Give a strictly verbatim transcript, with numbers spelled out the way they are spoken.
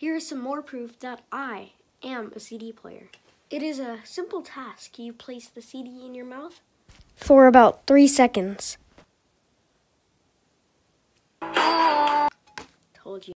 Here is some more proof that I am a C D player. It is a simple task. You place the C D in your mouth for about three seconds. Told you.